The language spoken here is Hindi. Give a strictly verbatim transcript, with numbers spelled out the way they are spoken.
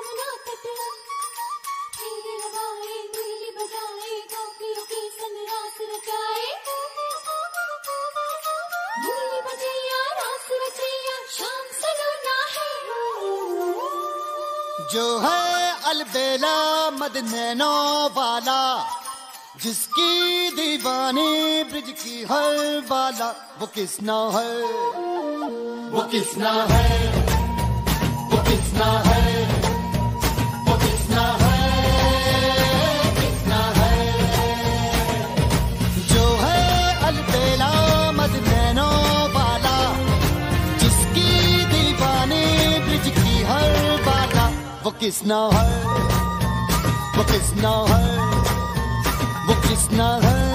यमुना तट, खेल लगाए मुरली बजाए, गोपियों के संग रास रचाए। मुरली बजैया रास रचैया, शाम सलोना है। जो है अलबेला मद नैनो वाला, जिसकी दीवानी ब्रिज की हर वाला, वो किसना है, वो किसना है, वो किसना है, वो किसना है, किसना है। जो है अलबेला मद नैनो वाला, जिसकी दीवानी ब्रिज की हर वाला, वो किसना है, वो किसना है, वो किसना है।